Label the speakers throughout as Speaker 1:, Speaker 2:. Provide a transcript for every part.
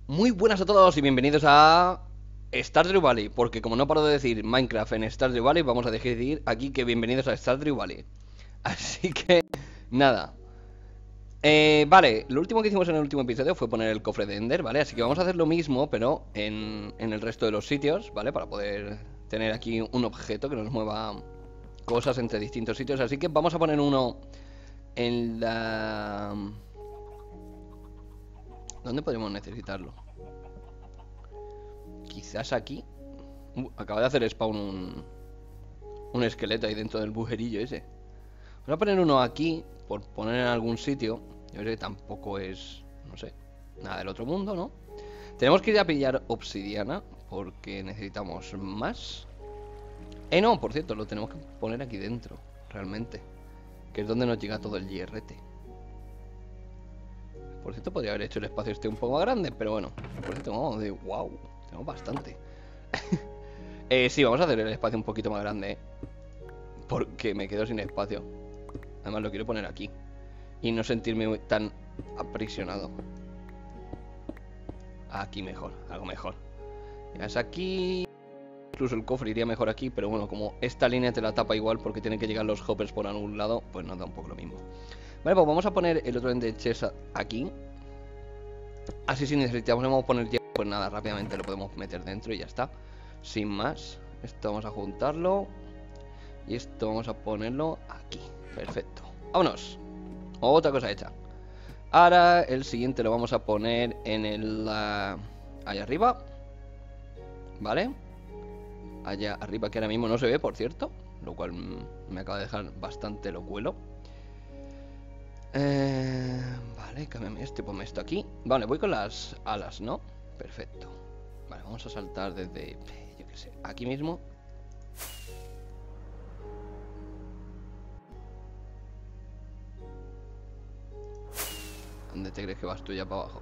Speaker 1: Muy buenas a todos y bienvenidos a Stardew Valley. Porque como no paro de decir Minecraft en Stardew Valley, vamos a decir aquí que bienvenidos a Stardew Valley. Así que, nada. Vale, lo último que hicimos en el último episodio fue poner el cofre de Ender, ¿vale? Así que vamos a hacer lo mismo, pero en el resto de los sitios, ¿vale? Para poder tener aquí un objeto que nos mueva cosas entre distintos sitios. Así que vamos a poner uno en la... ¿Dónde podemos necesitarlo? Quizás aquí. Acaba de hacer spawn un esqueleto ahí dentro del bujerillo ese. Voy a poner uno aquí, por poner en algún sitio. Yo sé que tampoco es, no sé, nada del otro mundo, ¿no? Tenemos que ir a pillar obsidiana, porque necesitamos más. No, por cierto, lo tenemos que poner aquí dentro, realmente. Que es donde nos llega todo el hierrete. Por cierto, podría haber hecho el espacio este un poco más grande, pero bueno. Por cierto, vamos de wow, tenemos bastante. Sí, vamos a hacer el espacio un poquito más grande, porque me quedo sin espacio. Además lo quiero poner aquí y no sentirme tan aprisionado. Aquí mejor, algo mejor. Ya es aquí. Incluso el cofre iría mejor aquí, pero bueno, como esta línea te la tapa igual porque tienen que llegar los hoppers por algún lado, pues nos da un poco lo mismo. Vale, pues vamos a poner el otro end de chest aquí. Así si necesitamos poner hierro, pues nada, rápidamente lo podemos meter dentro y ya está. Sin más, esto vamos a juntarlo. Y esto vamos a ponerlo aquí. Perfecto. ¡Vámonos! Otra cosa hecha. Ahora el siguiente lo vamos a poner en el... allá arriba. ¿Vale? Allá arriba, que ahora mismo no se ve, por cierto. Lo cual me acaba de dejar bastante locuelo. Vale, cámbiame este, ponme esto aquí. Vale, voy con las alas, ¿no? Perfecto. Vale, vamos a saltar desde... yo qué sé, aquí mismo. ¿Dónde te crees que vas tú ya para abajo?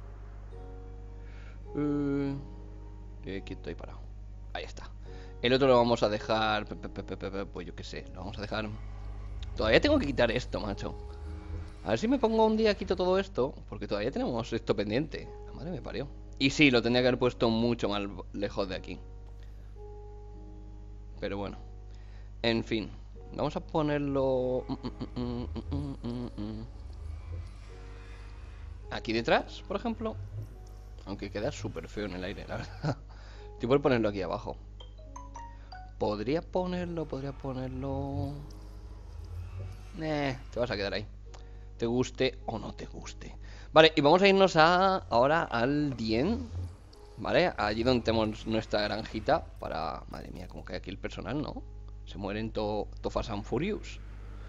Speaker 1: Aquí estoy parado. Ahí está. El otro lo vamos a dejar... pues yo qué sé, lo vamos a dejar... Todavía tengo que quitar esto, macho. A ver si me pongo un día, quito todo esto, porque todavía tenemos esto pendiente. La madre me parió. Y sí, lo tendría que haber puesto mucho más lejos de aquí. Pero bueno. En fin. Vamos a ponerlo... aquí detrás, por ejemplo. Aunque queda súper feo en el aire, la verdad. Estoy por ponerlo aquí abajo. Podría ponerlo... te vas a quedar ahí. Te guste o no te guste. Vale, y vamos a irnos ahora al Dien. ¿Vale? Allí donde tenemos nuestra granjita. Para... Madre mía, como que hay aquí el personal, ¿no? Se mueren Fast and Furious.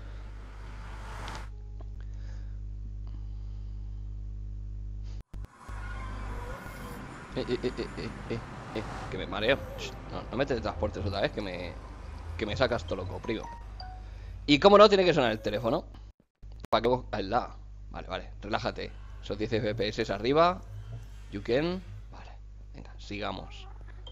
Speaker 1: Que me mareo. No me teletransportes otra vez, que me sacas todo loco, primo. Y como no, tiene que sonar el teléfono. ¿Para qué? Vale, relájate. Esos 10 FPS arriba. You can. Vale, venga, sigamos.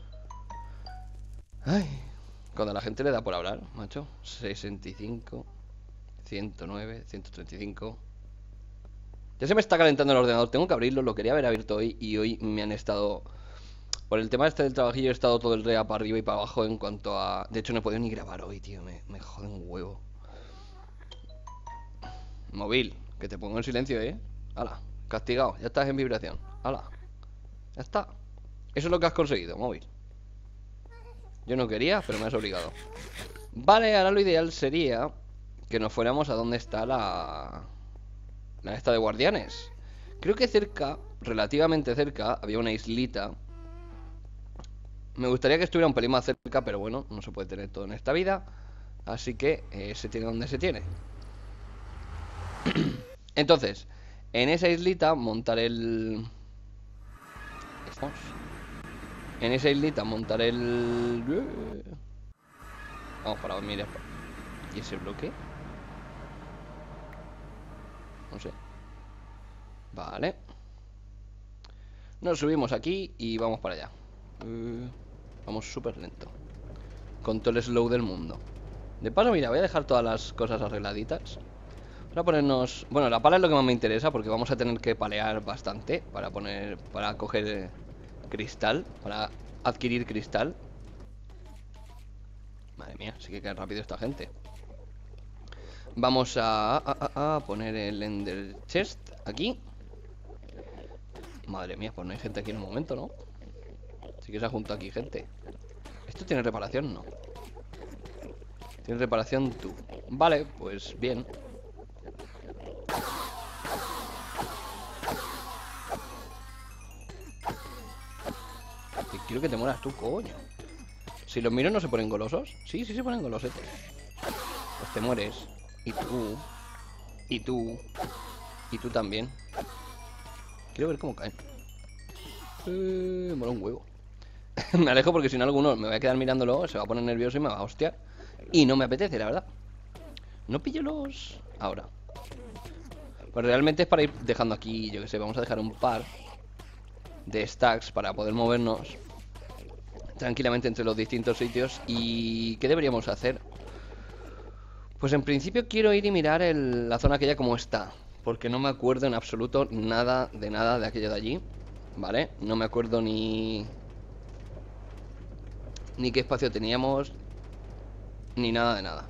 Speaker 1: Ay, cuando la gente le da por hablar, macho. 65, 109, 135. Ya se me está calentando el ordenador. Tengo que abrirlo, lo quería haber abierto hoy. Y hoy me han estado... Por el tema este del trabajillo he estado todo el día para arriba y para abajo en cuanto a... De hecho no he podido ni grabar hoy, tío. Me jode un huevo. Móvil, que te pongo en silencio, Hala, castigado, ya estás en vibración. Hala, ya está. Eso es lo que has conseguido, móvil. Yo no quería, pero me has obligado. Vale, ahora lo ideal sería que nos fuéramos a donde está la esta de guardianes. Creo que cerca, relativamente cerca, había una islita. Me gustaría que estuviera un pelín más cerca, pero bueno, no se puede tener todo en esta vida. Así que se tiene donde se tiene. Entonces, en esa islita montar el... Estamos. En esa islita montar el... Vamos para mirar. ¿Y ese bloque? No sé. Vale. Nos subimos aquí y vamos para allá. Vamos súper lento. Con todo el slow del mundo. De paso, mira, voy a dejar todas las cosas arregladitas. Vamos a ponernos... Bueno, la pala es lo que más me interesa porque vamos a tener que palear bastante para coger cristal, para adquirir cristal. Madre mía, sí que cae rápido esta gente. Vamos a poner el Ender Chest aquí. Madre mía, pues no hay gente aquí en un momento, ¿no? Sí que se ha juntado aquí gente. ¿Esto tiene reparación? No. Tiene reparación tú. Vale, pues bien. Quiero que te mueras tú, coño. Si los miro no se ponen golosos. Sí, sí se ponen golosetes. Pues te mueres. Y tú. Y tú. Y tú también. Quiero ver cómo caen. Mola un huevo. Me alejo porque si no alguno me voy a quedar mirándolo, se va a poner nervioso y me va a hostiar. Y no me apetece, la verdad. No pillo los... Ahora. Pues realmente es para ir dejando aquí, yo que sé, vamos a dejar un par de stacks para poder movernos tranquilamente entre los distintos sitios. ¿Y qué deberíamos hacer? Pues en principio quiero ir y mirar la zona aquella como está, porque no me acuerdo en absoluto nada de aquello de allí. ¿Vale? No me acuerdo ni qué espacio teníamos, ni nada de nada.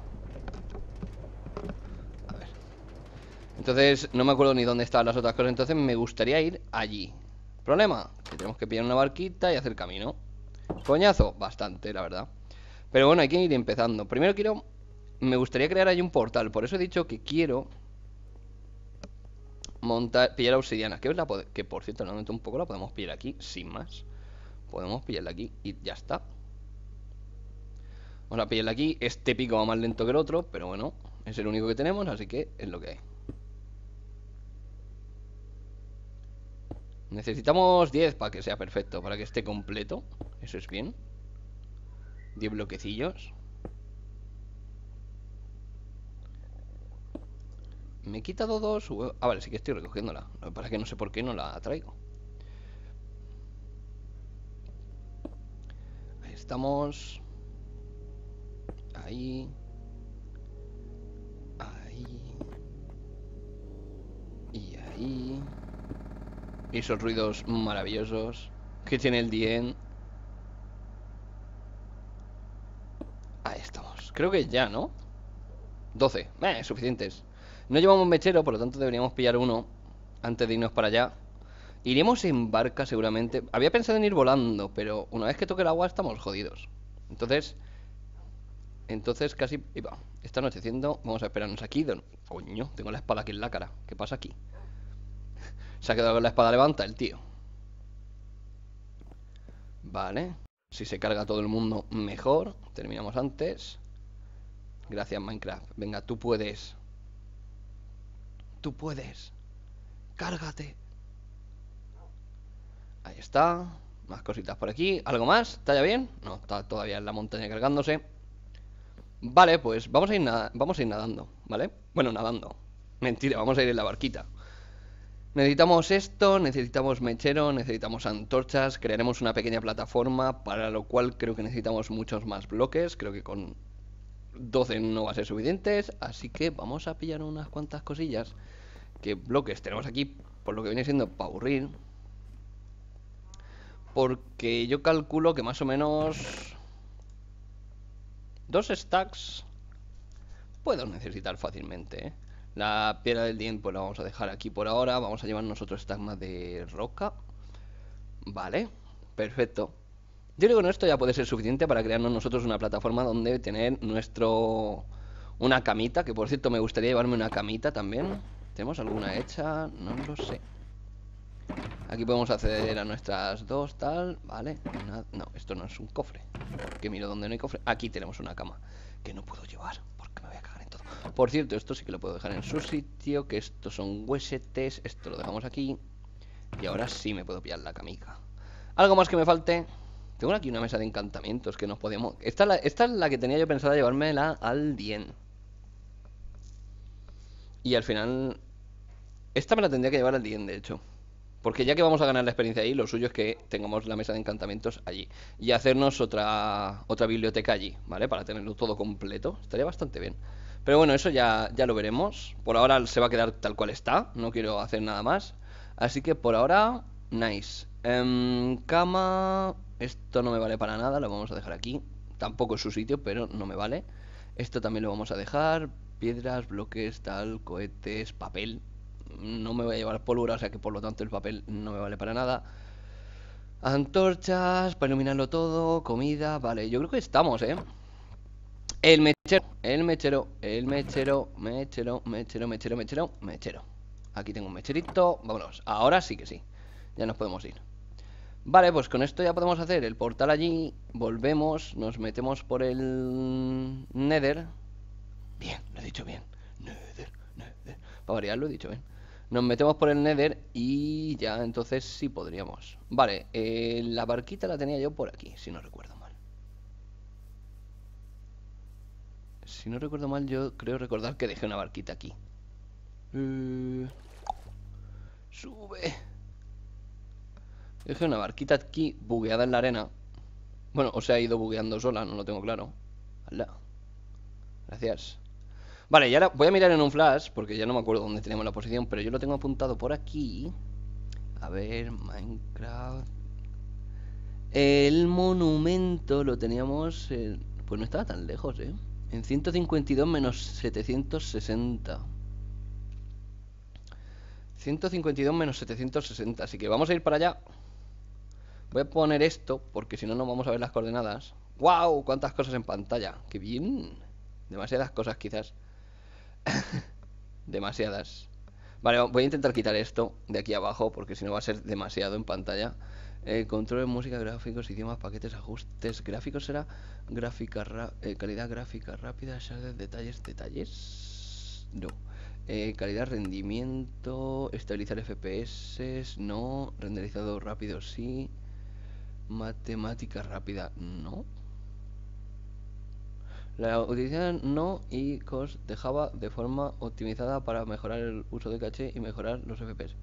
Speaker 1: A ver. Entonces no me acuerdo ni dónde estaban las otras cosas. Entonces me gustaría ir allí. Problema, que tenemos que pillar una barquita y hacer camino. Coñazo, bastante, la verdad. Pero bueno, hay que ir empezando. Primero me gustaría crear ahí un portal. Por eso he dicho que quiero pillar obsidiana. Que por cierto, en el momento un poco la podemos pillar aquí, sin más. Podemos pillarla aquí y ya está. Vamos a pillarla aquí. Este pico va más lento que el otro, pero bueno, es el único que tenemos, así que es lo que hay. Necesitamos 10 para que sea perfecto, para que esté completo. Eso es bien. 10 bloquecillos. Me he quitado 2. Ah, vale, sí que estoy recogiéndola. Lo que pasa es que no sé por qué no la traigo. Ahí estamos. Ahí. Ahí. Y ahí. Y esos ruidos maravillosos que tiene el DN. Ahí estamos. Creo que ya, ¿no? 12. Suficientes. No llevamos mechero, por lo tanto deberíamos pillar uno antes de irnos para allá. Iremos en barca seguramente. Había pensado en ir volando, pero una vez que toque el agua estamos jodidos. Entonces casi... Iba. Está anocheciendo. Vamos a esperarnos aquí. Coño, tengo la espada aquí en la cara. ¿Qué pasa aquí? Se ha quedado con la espada levanta el tío. Vale. Si se carga todo el mundo, mejor. Terminamos antes. Gracias, Minecraft. Venga, tú puedes. Tú puedes. Cárgate. Ahí está. Más cositas por aquí. ¿Algo más? ¿Está ya bien? No, está todavía en la montaña cargándose. Vale, pues vamos a ir nadando, ¿vale? Bueno, nadando. Mentira, vamos a ir en la barquita. Necesitamos esto, necesitamos mechero, necesitamos antorchas. Crearemos una pequeña plataforma, para lo cual creo que necesitamos muchos más bloques. Creo que con 12 no va a ser suficientes. Así que vamos a pillar unas cuantas cosillas. ¿Qué bloques tenemos aquí? Por lo que viene siendo para aburrir. Porque yo calculo que más o menos 2 stacks puedo necesitar fácilmente, ¿eh? La piedra del diente pues la vamos a dejar aquí por ahora. Vamos a llevarnos otro stack más de roca. Vale, perfecto. Yo creo que con esto ya puede ser suficiente para crearnos nosotros una plataforma donde tener una camita. Que por cierto me gustaría llevarme una camita también. ¿Tenemos alguna hecha? No lo sé. Aquí podemos acceder a nuestras dos, tal, vale. No, esto no es un cofre. Que miro donde no hay cofre. Aquí tenemos una cama que no puedo llevar porque me voy a cagar en todo. Por cierto, esto sí que lo puedo dejar en su sitio. Que estos son huesetes. Esto lo dejamos aquí. Y ahora sí me puedo pillar la camica. ¿Algo más que me falte? Tengo aquí una mesa de encantamientos que nos podíamos... Esta es la que tenía yo pensada llevármela al Dien. Y al final... Esta me la tendría que llevar al Dien, de hecho. Porque ya que vamos a ganar la experiencia ahí, lo suyo es que tengamos la mesa de encantamientos allí. Y hacernos otra biblioteca allí, ¿vale? Para tenerlo todo completo. Estaría bastante bien. Pero bueno, eso ya lo veremos. Por ahora se va a quedar tal cual está. No quiero hacer nada más. Así que por ahora, nice. Cama. Esto no me vale para nada. Lo vamos a dejar aquí. Tampoco es su sitio, pero no me vale. Esto también lo vamos a dejar. Piedras, bloques, tal, cohetes, papel. No me voy a llevar pólvora, o sea que por lo tanto el papel no me vale para nada. Antorchas, para iluminarlo todo. Comida, vale. Yo creo que estamos, ¿eh? El mechero, el mechero, el mechero, mechero, mechero, mechero, mechero, mechero. Aquí tengo un mecherito. Vámonos. Ahora sí que sí. Ya nos podemos ir. Vale, pues con esto ya podemos hacer el portal allí. Volvemos, nos metemos por el Nether. Bien, lo he dicho bien. Nether, Nether. Para variar, lo he dicho bien. Nos metemos por el Nether y ya entonces sí podríamos. Vale, la barquita la tenía yo por aquí, si no recuerdo mal. Si no recuerdo mal, yo creo recordar que dejé una barquita aquí. Sube. Dejé una barquita aquí bugueada en la arena. Bueno, o se ha ido bugueando sola, no lo tengo claro. Hala. Gracias. Vale, y ahora voy a mirar en un flash, porque ya no me acuerdo dónde tenemos la posición, pero yo lo tengo apuntado por aquí. A ver, Minecraft. El monumento lo teníamos... pues no estaba tan lejos, ¿eh? En 152 menos 760. 152 menos 760, así que vamos a ir para allá. Voy a poner esto, porque si no, no vamos a ver las coordenadas. ¡Wow! ¡Cuántas cosas en pantalla! ¡Qué bien! Demasiadas cosas, quizás. Demasiadas. Vale, voy a intentar quitar esto de aquí abajo, porque si no va a ser demasiado en pantalla. Control de música, gráficos, idiomas, paquetes, ajustes. Gráficos será gráfica, calidad gráfica rápida, shader, detalles, detalles. No. Calidad, rendimiento, estabilizar FPS, no. Renderizado rápido, sí. Matemática rápida, no. La utilización no y COS de Java de forma optimizada para mejorar el uso de caché y mejorar los FPS.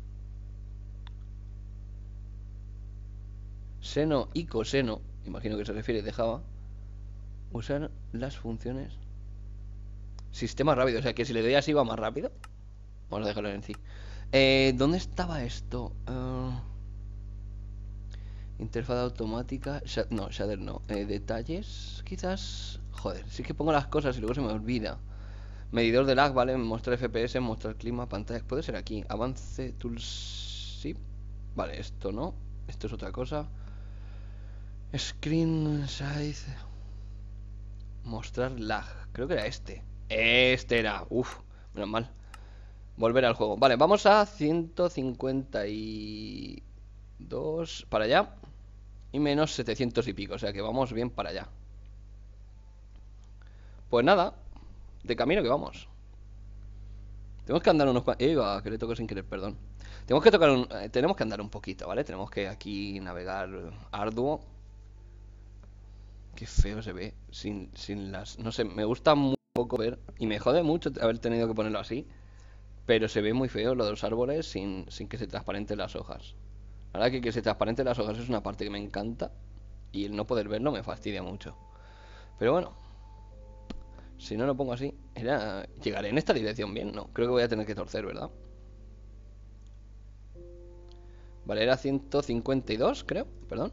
Speaker 1: Seno y coseno, imagino que se refiere de Java. Usar las funciones. Sistema rápido, o sea que si le doy así va más rápido. Vamos a dejarlo en sí. ¿Dónde estaba esto? Interfaz automática. No, shader no. Detalles, quizás. Joder, sí que pongo las cosas y luego se me olvida. Medidor de lag, vale. Mostrar FPS, mostrar clima, pantallas. Puede ser aquí. Avance, tools. Sí. Vale, esto no. Esto es otra cosa. Screen size. Mostrar lag. Creo que era este. Este era. Uf, menos mal. Volver al juego. Vale, vamos a 152 para allá. Y menos 700 y pico. O sea que vamos bien para allá. Pues nada. De camino que vamos. Tenemos que andar unos cuantos. Que le toco sin querer, perdón. Tenemos que andar un poquito, ¿vale? Tenemos que aquí navegar arduo. Qué feo se ve sin las... No sé, me gusta muy poco ver. Y me jode mucho haber tenido que ponerlo así. Pero se ve muy feo lo de los árboles sin que se transparenten las hojas. La verdad que se transparenten las hojas es una parte que me encanta. Y el no poder verlo me fastidia mucho. Pero bueno. Si no lo pongo así, ¿llegaré en esta dirección bien? No, creo que voy a tener que torcer, ¿verdad? Vale, era 152, creo, perdón.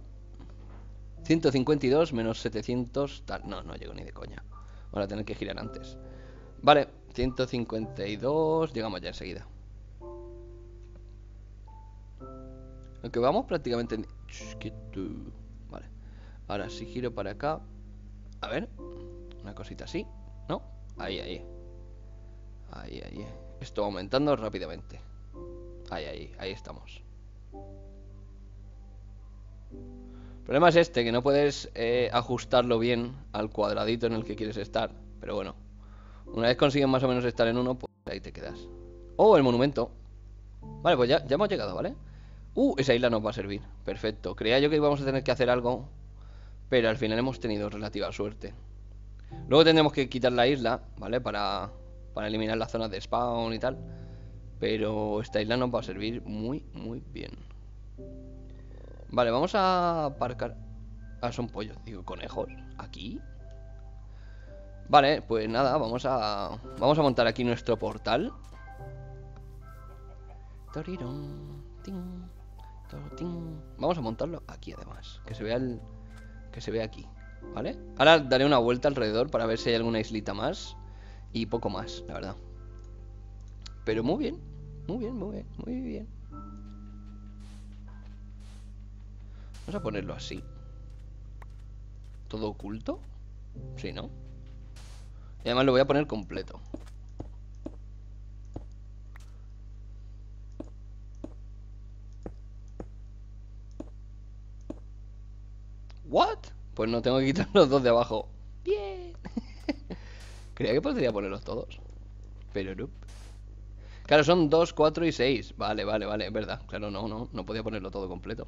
Speaker 1: 152 menos 700 tal. No, no llego ni de coña. Voy a tener que girar antes. Vale, 152. Llegamos ya enseguida. Aunque vamos prácticamente Vale. Ahora si giro para acá. A ver. Una cosita así. ¿No? Ahí, ahí. Ahí, ahí. Esto aumentando rápidamente. Ahí, ahí. Ahí estamos. El problema es este, que no puedes ajustarlo bien al cuadradito en el que quieres estar. Pero bueno. Una vez consigues más o menos estar en uno, pues ahí te quedas. Oh, el monumento. Vale, pues ya hemos llegado, ¿vale? Esa isla nos va a servir. Perfecto. Creía yo que íbamos a tener que hacer algo, pero al final hemos tenido relativa suerte. Luego tendremos que quitar la isla, ¿vale? Para eliminar las zonas de spawn y tal. Pero esta isla nos va a servir muy, muy bien. Vale, vamos a aparcar. Ah, son pollos, digo, conejos. ¿Aquí? Vale, pues nada, vamos a montar aquí nuestro portal. Vamos a montarlo aquí además, que se vea aquí, ¿vale? Ahora daré una vuelta alrededor para ver si hay alguna islita más y poco más, la verdad. Pero muy bien, muy bien, muy bien, muy bien. Vamos a ponerlo así. ¿Todo oculto? Sí, ¿no? Y además lo voy a poner completo. ¿What? Pues no, tengo que quitar los dos de abajo. Bien. Creía que podría ponerlos todos, pero no. Claro, son 2, 4 y 6. Vale, vale, vale, es verdad. Claro, no podía ponerlo todo completo.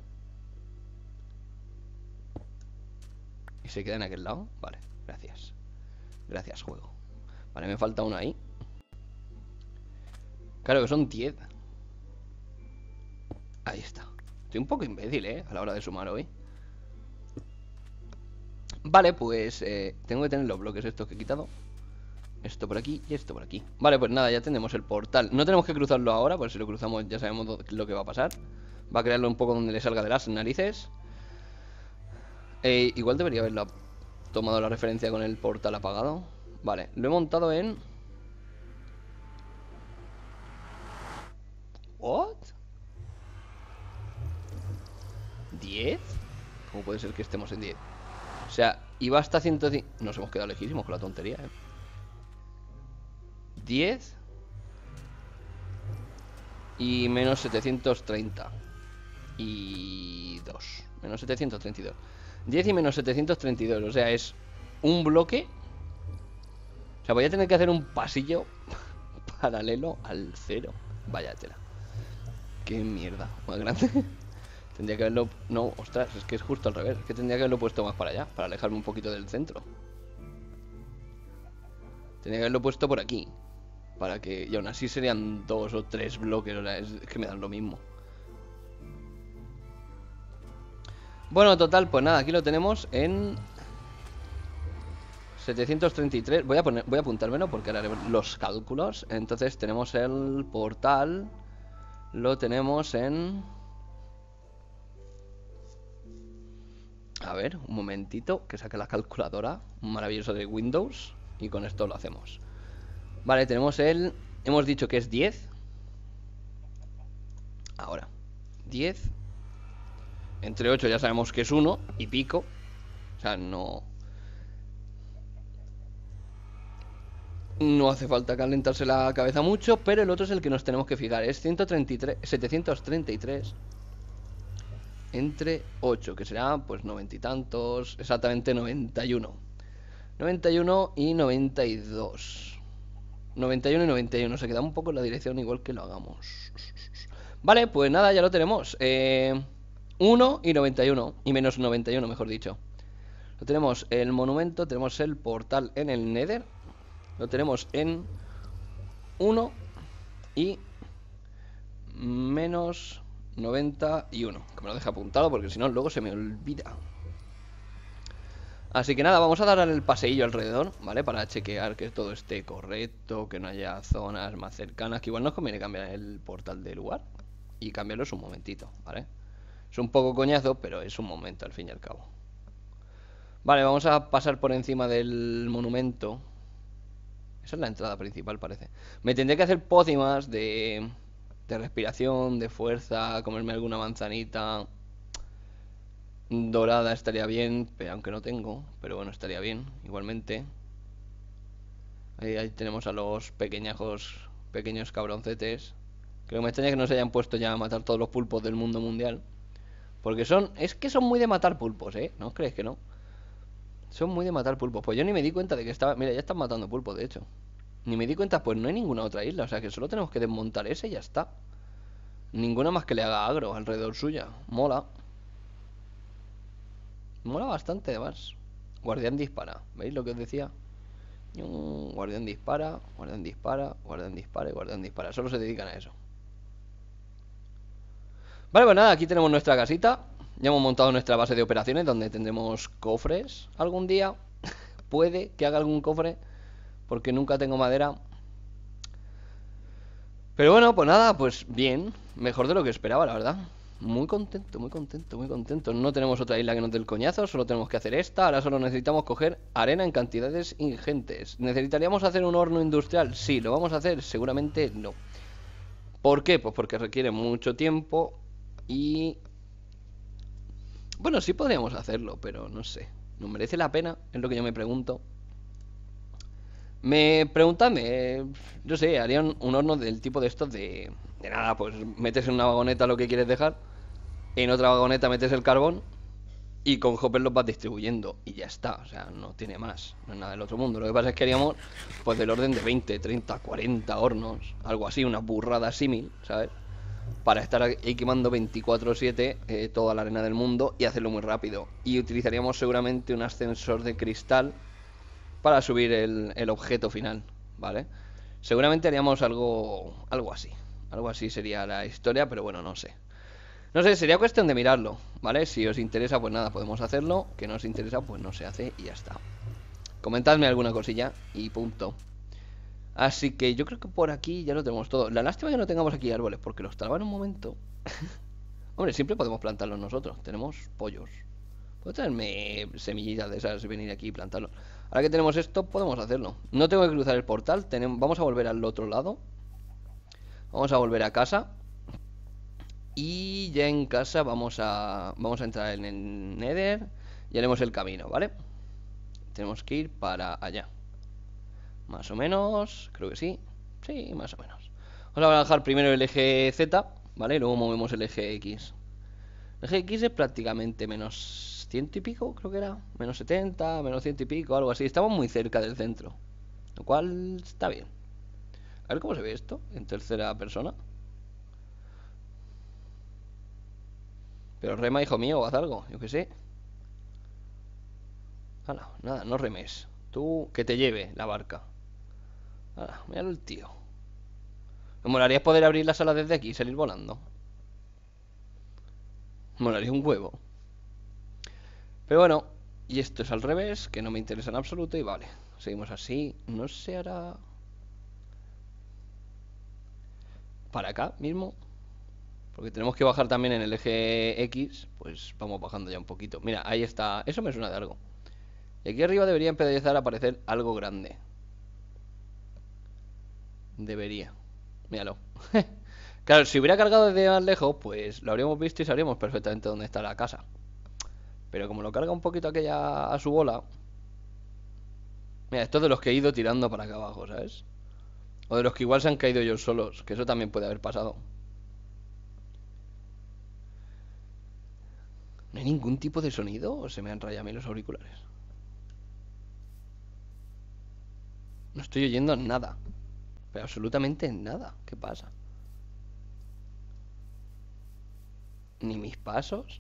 Speaker 1: ¿Y se queda en aquel lado? Vale, gracias. Gracias, juego. Vale, me falta uno ahí. Claro que son 10. Ahí está. Estoy un poco imbécil, a la hora de sumar hoy. Vale, pues tengo que tener los bloques estos que he quitado. Esto por aquí y esto por aquí. Vale, pues nada, ya tenemos el portal. No tenemos que cruzarlo ahora, pues si lo cruzamos ya sabemos lo que va a pasar. Va a crearlo un poco donde le salga de las narices. Igual debería haberlo tomado la referencia con el portal apagado. Vale, lo he montado en... ¿What? ¿10? ¿Cómo puede ser que estemos en 10? O sea, iba hasta 105... Nos hemos quedado lejísimos con la tontería, 10 y menos 730 y 2. Menos 732. 10 y menos 732. O sea, es un bloque. O sea, voy a tener que hacer un pasillo paralelo al 0. Vaya tela. Qué mierda. Más grande. Tendría que haberlo... No, ostras, es que es justo al revés. Es que tendría que haberlo puesto más para allá, para alejarme un poquito del centro. Tendría que haberlo puesto por aquí, para que... Y aún así serían 2 o 3 bloques. O sea, es que me dan lo mismo. Bueno, total, pues nada, aquí lo tenemos en 733. Voy a apuntármelo porque ahora haré los cálculos. Entonces tenemos el portal. Lo tenemos en... A ver, un momentito, que saque la calculadora maravillosa de Windows. Y con esto lo hacemos. Vale, tenemos el... Hemos dicho que es 10. Ahora 10 entre 8 ya sabemos que es 1 y pico. O sea, no hace falta calentarse la cabeza mucho. Pero el otro es el que nos tenemos que fijar. Es 733 entre 8, que será pues 90 y tantos. Exactamente 91. 91 y 92. 91 y 91. Se queda un poco en la dirección igual que lo hagamos. Vale, pues nada, ya lo tenemos. 1 y 91. Y menos 91, mejor dicho. Lo tenemos el monumento. Tenemos el portal en el Nether. Lo tenemos en 1 y menos 91. Que me lo deje apuntado porque si no luego se me olvida. Así que nada, vamos a dar el paseillo alrededor, ¿vale? Para chequear que todo esté correcto, que no haya zonas más cercanas. Que igual nos conviene cambiar el portal de lugar y cambiarlo un momentito, ¿vale? Es un poco coñazo, pero es un momento al fin y al cabo. Vale, vamos a pasar por encima del monumento. Esa es la entrada principal, parece. Me tendré que hacer pócimas de respiración, de fuerza, comerme alguna manzanita dorada estaría bien, pero aunque no tengo. Pero bueno, estaría bien, igualmente. Ahí tenemos a los pequeños cabroncetes. Creo que me extraña que no se hayan puesto ya a matar todos los pulpos del mundo mundial. Porque es que son muy de matar pulpos, ¿No os creéis que no? Son muy de matar pulpos. Pues yo ni me di cuenta de que estaba... Mira, ya están matando pulpos, de hecho. Ni me di cuenta, pues no hay ninguna otra isla. O sea que solo tenemos que desmontar ese y ya está. Ninguna más que le haga agro alrededor suya. Mola. Mola bastante además. Guardián dispara. ¿Veis lo que os decía? Guardián dispara, guardián dispara, guardián dispara y guardián dispara. Solo se dedican a eso. Vale, pues nada, aquí tenemos nuestra casita. Ya hemos montado nuestra base de operaciones donde tendremos cofres algún día. Puede que haga algún cofre. porque nunca tengo madera. Pero bueno, pues nada, pues bien. Mejor de lo que esperaba, la verdad. Muy contento, muy contento, muy contento. No tenemos otra isla que nos dé el coñazo, solo tenemos que hacer esta. Ahora solo necesitamos coger arena en cantidades ingentes. ¿Necesitaríamos hacer un horno industrial? Sí, ¿lo vamos a hacer? Seguramente no. ¿Por qué? Pues porque requiere mucho tiempo y... Bueno, sí podríamos hacerlo, pero no sé. ¿Nos merece la pena? Es lo que yo me pregunto. Preguntadme, yo sé, harían un horno del tipo de estos de nada, pues metes en una vagoneta lo que quieres dejar, en otra vagoneta metes el carbón y con hopper los vas distribuyendo y ya está, o sea, no tiene más, no es nada del otro mundo. Lo que pasa es que haríamos pues del orden de 20, 30, 40 hornos, algo así, una burrada símil, ¿sabes? Para estar ahí quemando 24/7 toda la arena del mundo y hacerlo muy rápido. Y utilizaríamos seguramente un ascensor de cristal para subir el objeto final, ¿vale? Seguramente haríamos algo así. Algo así sería la historia, pero bueno, no sé. No sé, sería cuestión de mirarlo, ¿vale? Si os interesa, pues nada, podemos hacerlo. Que no os interesa, pues no se hace y ya está. Comentadme alguna cosilla y punto. Así que yo creo que por aquí ya lo tenemos todo. La lástima es que no tengamos aquí árboles, porque los talaba en un momento. Hombre, siempre podemos plantarlos nosotros. Tenemos pollos. Puedo traerme semillitas de esas y venir aquí y plantarlo. Ahora que tenemos esto, podemos hacerlo. No tengo que cruzar el portal. Vamos a volver al otro lado. Vamos a volver a casa. Y ya en casa vamos a entrar en el Nether y haremos el camino, ¿vale? Tenemos que ir para allá. Más o menos, creo que sí. Sí, más o menos. Vamos a bajar primero el eje Z, ¿vale? Y luego movemos el eje X. El eje X es prácticamente menos ciento y pico, creo que era. Menos 70, menos ciento y pico, algo así. Estamos muy cerca del centro, lo cual está bien. A ver cómo se ve esto en tercera persona. Pero rema, hijo mío, o haz algo, yo qué sé. Hala, nada, no remes. Tú, que te lleve la barca. Hala, míralo el tío. Me molaría poder abrir la sala desde aquí y salir volando. Me molaría un huevo. Pero bueno, y esto es al revés, que no me interesa en absoluto. Y vale, seguimos así. No se hará... para acá mismo. Porque tenemos que bajar también en el eje X. Pues vamos bajando ya un poquito. Mira, ahí está. Eso me suena de algo. Y aquí arriba debería empezar a aparecer algo grande. Debería. Míralo. Claro, si hubiera cargado desde más lejos, pues lo habríamos visto y sabríamos perfectamente dónde está la casa. Pero como lo carga un poquito aquella a su bola... Mira, esto es de los que he ido tirando para acá abajo, ¿sabes? O de los que igual se han caído ellos solos, que eso también puede haber pasado. ¿No hay ningún tipo de sonido o se me han rayado a mí los auriculares? No estoy oyendo nada. Pero absolutamente nada. ¿Qué pasa? Ni mis pasos.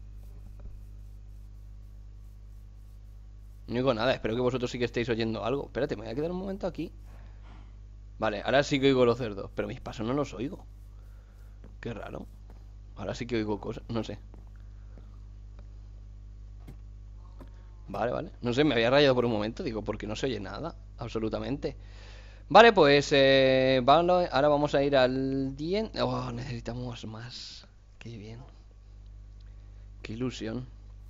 Speaker 1: No oigo nada. Espero que vosotros sí que estéis oyendo algo. Espérate, me voy a quedar un momento aquí. Vale, ahora sí que oigo los cerdos. Pero mis pasos no los oigo. Qué raro. Ahora sí que oigo cosas. No sé. Vale, vale. No sé, me había rayado por un momento. Digo, porque no se oye nada. Absolutamente. Vale, pues ahora vamos a ir al diente. Oh, necesitamos más. Qué bien. Qué ilusión.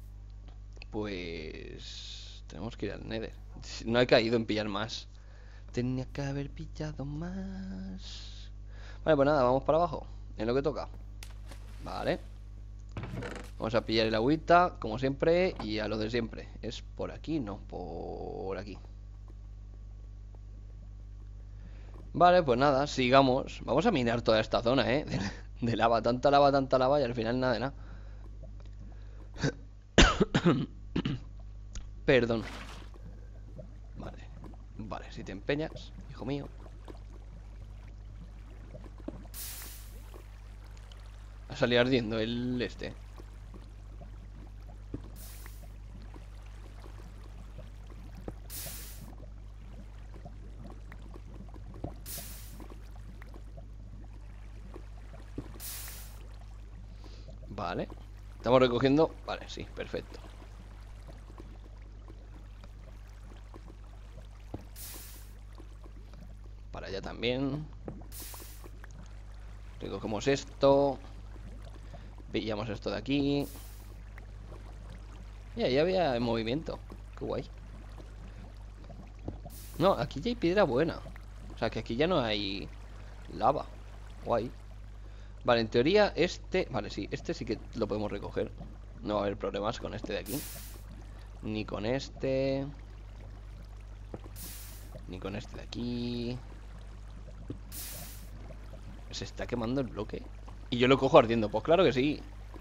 Speaker 1: Pues tenemos que ir al Nether. No he caído en pillar más. Tenía que haber pillado más. Vale, pues nada, vamos para abajo. En lo que toca. Vale. Vamos a pillar el agüita, como siempre. Y a lo de siempre. Es por aquí, no, por aquí. Vale, pues nada, sigamos. Vamos a minar toda esta zona, de lava, tanta lava y al final nada de nada. Perdón. Vale, vale, si te empeñas, hijo mío. A salir ardiendo el este. Vale. Estamos recogiendo. Vale, sí, perfecto. también. Recogemos esto. Pillamos esto de aquí. Y ahí había movimiento. Qué guay. No, aquí ya hay piedra buena. O sea, que aquí ya no hay lava. Guay. Vale, en teoría este... Vale, sí, este sí que lo podemos recoger. No va a haber problemas con este de aquí. Ni con este. Ni con este de aquí. Se está quemando el bloque. Y yo lo cojo ardiendo. Pues claro que sí.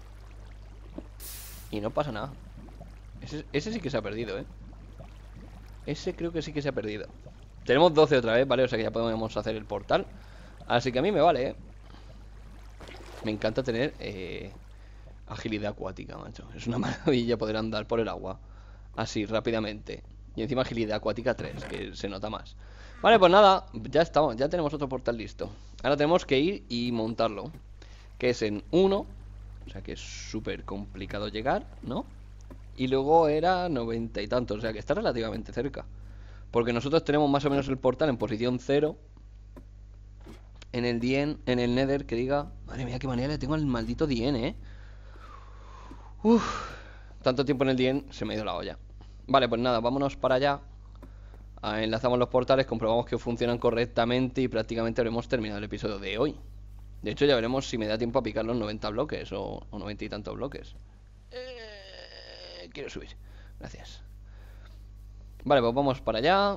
Speaker 1: Y no pasa nada. Ese sí que se ha perdido, ¿eh? Ese creo que sí que se ha perdido. Tenemos 12 otra vez, ¿vale? O sea que ya podemos hacer el portal. Así que a mí me vale, ¿eh? Me encanta tener agilidad acuática, macho. Es una maravilla poder andar por el agua así, rápidamente. Y encima agilidad acuática 3, que se nota más. Vale, pues nada, ya estamos. Ya tenemos otro portal listo. Ahora tenemos que ir y montarlo, que es en 1. O sea que es súper complicado llegar, ¿no? Y luego era 90 y tantos, o sea que está relativamente cerca. Porque nosotros tenemos más o menos el portal en posición 0. En el Dien, en el Nether, que diga... Madre mía, qué manera le tengo al maldito Dien, ¿eh? Uf, tanto tiempo en el Dien, se me ha ido la olla. Vale, pues nada, vámonos para allá. Enlazamos los portales, comprobamos que funcionan correctamente y prácticamente habremos terminado el episodio de hoy. De hecho, ya veremos si me da tiempo a picar los 90 bloques o 90 y tantos bloques. Quiero subir, gracias. Vale, pues vamos para allá.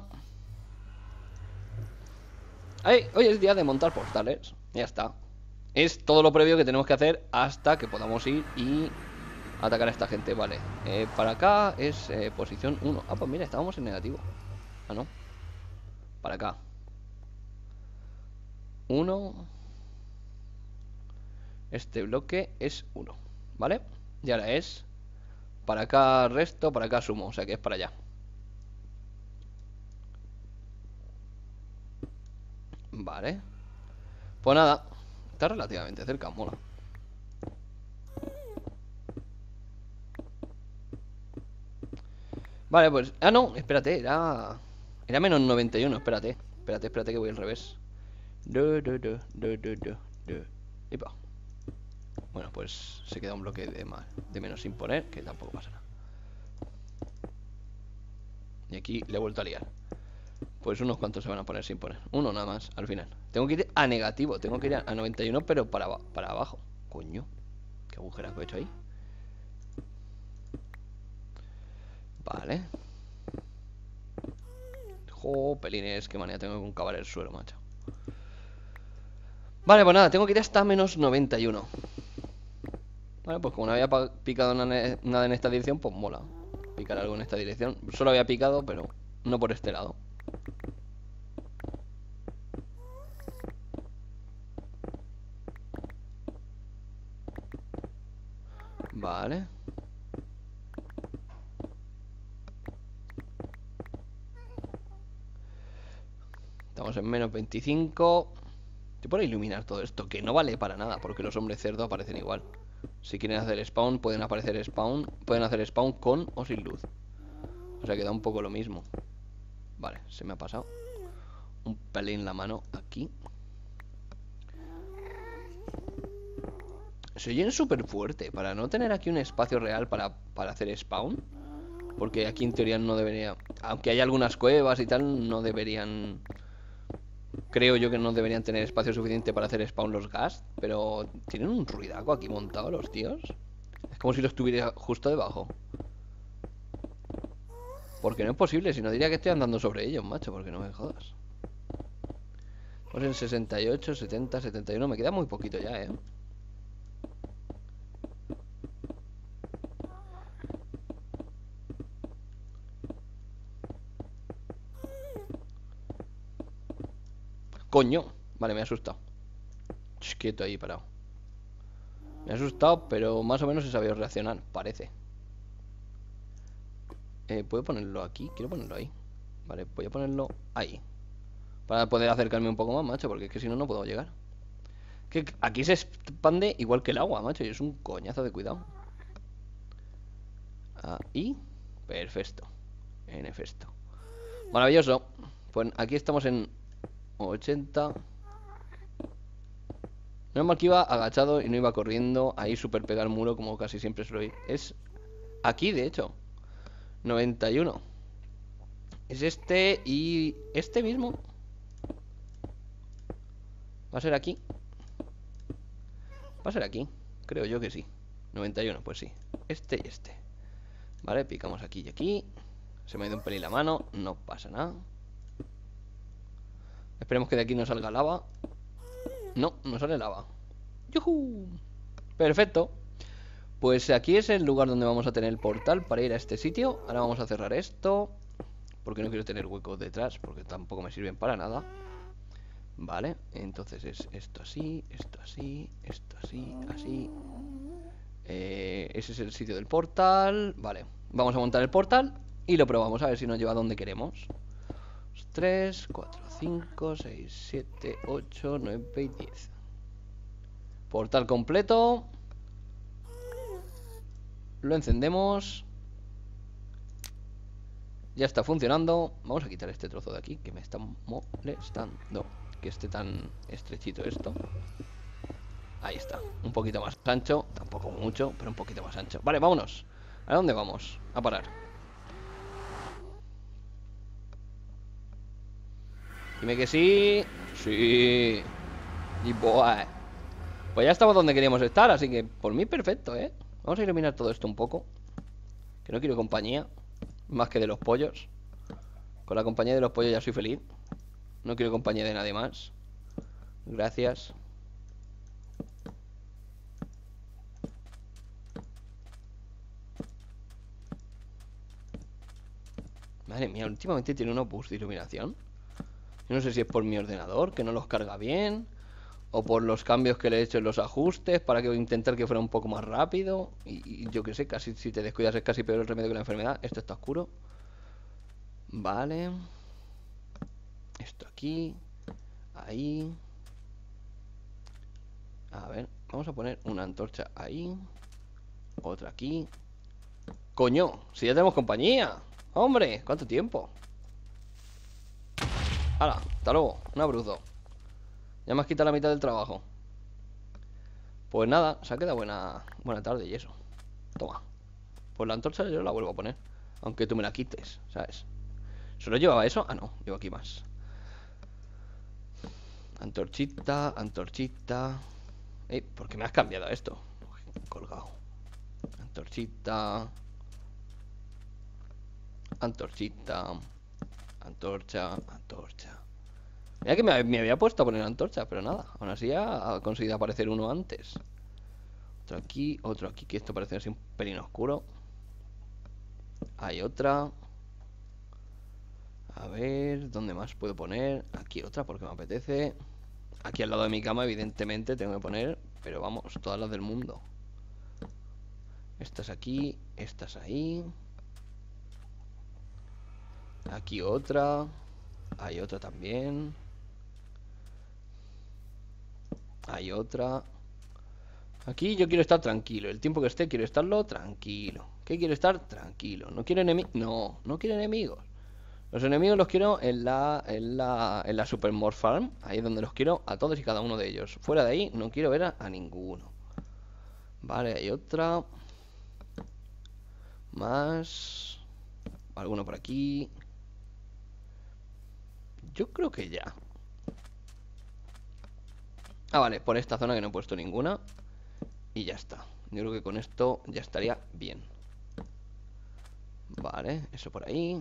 Speaker 1: Hoy es día de montar portales. Ya está. Es todo lo previo que tenemos que hacer hasta que podamos ir y atacar a esta gente. Vale, para acá es posición 1. Ah, pues mira, estábamos en negativo. Ah, no. Para acá 1. Este bloque es 1, ¿vale? Y ahora es para acá resto, para acá sumo. O sea que es para allá. Vale. Pues nada, está relativamente cerca, mola. Vale, pues... Ah, no, espérate, era menos 91, espérate. Espérate que voy al revés. Epa. Bueno, pues se queda un bloque de menos sin poner, que tampoco pasa nada. Y aquí le he vuelto a liar. Pues unos cuantos se van a poner sin poner. Uno nada más, al final. Tengo que ir a negativo, tengo que ir a 91, pero para abajo. Coño, qué agujerazo he hecho ahí. Vale. Jo, pelines, qué manera tengo que cavar el suelo, macho. Vale, pues nada, tengo que ir hasta menos 91. Vale, pues como no había picado nada en esta dirección, pues mola picar algo en esta dirección. Solo había picado, pero no por este lado. Vale. Estamos en menos 25. Te pone iluminar todo esto, que no vale para nada, porque los hombres cerdo aparecen igual. Si quieren hacer spawn, pueden hacer spawn con o sin luz. O sea que da un poco lo mismo. Vale, se me ha pasado un pelín la mano aquí. Se oyen súper fuerte. Para no tener aquí un espacio real para hacer spawn. Porque aquí en teoría no debería... Aunque hay algunas cuevas y tal, no deberían... Creo yo que no deberían tener espacio suficiente para hacer spawn los ghast. Pero tienen un ruidaco aquí montado los tíos. Es como si lo estuviera justo debajo. Porque no es posible, si no diría que estoy andando sobre ellos, macho. Porque no me jodas. Pues en 68, 70, 71. Me queda muy poquito ya, ¿eh? Coño. Vale, me he asustado. Quieto ahí parado. Me he asustado, pero más o menos he sabido reaccionar, parece. ¿Puedo ponerlo aquí? Quiero ponerlo ahí. Vale, voy a ponerlo ahí. Para poder acercarme un poco más, macho. Porque es que si no, no puedo llegar. Que aquí se expande igual que el agua, macho. Y es un coñazo de cuidado. Ahí. Perfecto. En efecto. Maravilloso. Pues aquí estamos en 80. No es mal que iba agachado y no iba corriendo ahí súper pegado al muro como casi siempre suelo ir. Es aquí, de hecho. 91. Es este y este mismo. ¿Va a ser aquí? Va a ser aquí. Creo yo que sí. 91, pues sí. Este y este. Vale, picamos aquí y aquí. Se me ha ido un pelín la mano. No pasa nada. Esperemos que de aquí no salga lava. No, no sale lava. ¡Yujú! Perfecto. Pues aquí es el lugar donde vamos a tener el portal para ir a este sitio. Ahora vamos a cerrar esto, porque no quiero tener huecos detrás, porque tampoco me sirven para nada. Vale, entonces es esto así, esto así, esto así, así. Ese es el sitio del portal. Vale, vamos a montar el portal y lo probamos a ver si nos lleva a donde queremos. 3, 4, 5, 6, 7, 8, 9 y 10. Portal completo. Lo encendemos. Ya está funcionando. Vamos a quitar este trozo de aquí que me está molestando. Que esté tan estrechito esto. Ahí está, un poquito más ancho. Tampoco mucho, pero un poquito más ancho. Vale, vámonos. ¿A dónde vamos? A parar. Dime que sí. Sí. Y boy. Pues ya estamos donde queríamos estar, así que por mí perfecto, ¿eh? Vamos a iluminar todo esto un poco. Que no quiero compañía más que de los pollos. Con la compañía de los pollos ya soy feliz. No quiero compañía de nadie más. Gracias. Madre mía, últimamente tiene unos bugs de iluminación. Yo no sé si es por mi ordenador, que no los carga bien, o por los cambios que le he hecho en los ajustes para que intentar que fuera un poco más rápido. Y yo qué sé, casi si te descuidas es casi peor el remedio que la enfermedad. Esto está oscuro. Vale. Esto aquí. Ahí. A ver, vamos a poner una antorcha ahí. Otra aquí. ¡Coño! Si ya tenemos compañía. ¡Hombre! ¿Cuánto tiempo? ¡Hala! Hasta luego. Un abruzo. Ya me has quitado la mitad del trabajo. Pues nada, se ha quedado buena tarde y eso. Toma. Pues la antorcha yo la vuelvo a poner. Aunque tú me la quites, ¿sabes? ¿Solo llevaba eso? Ah, no, llevo aquí más. Antorchita, antorchita. ¿Por qué me has cambiado esto? Colgado. Antorchita. Antorchita. Antorcha, antorcha. Mira que me había puesto a poner antorcha, pero nada. Aún así ha conseguido aparecer uno antes. Otro aquí, que esto parece así un pelín oscuro. Hay otra. A ver, ¿dónde más puedo poner? Aquí otra porque me apetece. Aquí al lado de mi cama, evidentemente, tengo que poner. Pero vamos, todas las del mundo. Estas aquí, estas ahí. Aquí otra. Hay otra también. Hay otra. Aquí yo quiero estar tranquilo. El tiempo que esté quiero estarlo tranquilo. ¿Qué quiero estar? Tranquilo. ¿No quiero enemigos? No, no quiero enemigos. Los enemigos los quiero en la Super Morph Farm. Ahí es donde los quiero a todos y cada uno de ellos. Fuera de ahí no quiero ver a ninguno. Vale, hay otra. Más. Alguno por aquí. Yo creo que ya. Ah, vale, por esta zona que no he puesto ninguna. Y ya está. Yo creo que con esto ya estaría bien. Vale, eso por ahí.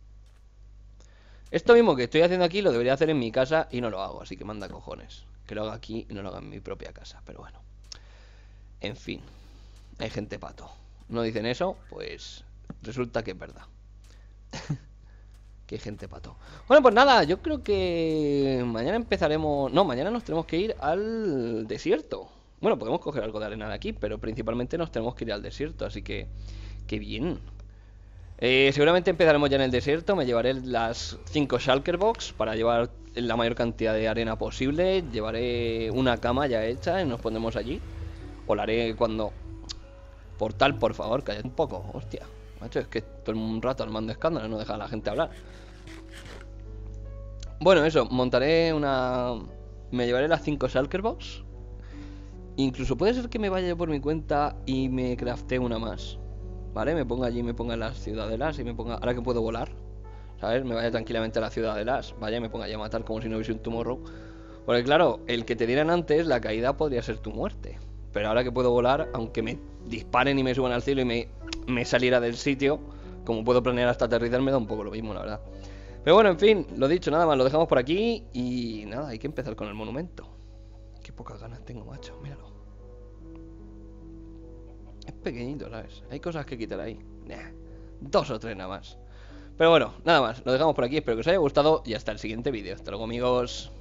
Speaker 1: Esto mismo que estoy haciendo aquí lo debería hacer en mi casa y no lo hago, así que manda cojones. Que lo haga aquí y no lo haga en mi propia casa, pero bueno. En fin, hay gente pato. No dicen eso, pues resulta que es verdad. Que hay gente pato. Bueno, pues nada, yo creo que mañana empezaremos... No, mañana nos tenemos que ir al desierto. Bueno, podemos coger algo de arena de aquí, pero principalmente nos tenemos que ir al desierto, así que... ¡Qué bien! Seguramente empezaremos ya en el desierto. Me llevaré las 5 Shulker Box para llevar la mayor cantidad de arena posible. Llevaré una cama ya hecha y nos pondremos allí. O la haré cuando... Portal, por favor, calla un poco. Hostia, macho, es que todo un rato armando escándalo, no deja a la gente hablar. Bueno, eso, montaré una... Me llevaré las 5 Shulker Box. Incluso puede ser que me vaya yo por mi cuenta y me crafte una más. ¿Vale? Me ponga allí, me ponga en las ciudadelas y me ponga... Ahora que puedo volar, ¿sabes? Me vaya tranquilamente a la ciudadelas. Vaya y me ponga allí a matar como si no hubiese un tomorrow. Porque claro, el que te dieran antes, la caída podría ser tu muerte. Pero ahora que puedo volar, aunque me disparen y me suban al cielo y me saliera del sitio, como puedo planear hasta aterrizar, me da un poco lo mismo, la verdad. Pero bueno, en fin, lo dicho, nada más, lo dejamos por aquí. Y nada, hay que empezar con el monumento. Qué pocas ganas tengo, macho, míralo. Es pequeñito, ¿sabes? Hay cosas que quitar ahí. Nah, 2 o 3 nada más. Pero bueno, nada más, lo dejamos por aquí. Espero que os haya gustado y hasta el siguiente vídeo. Hasta luego, amigos.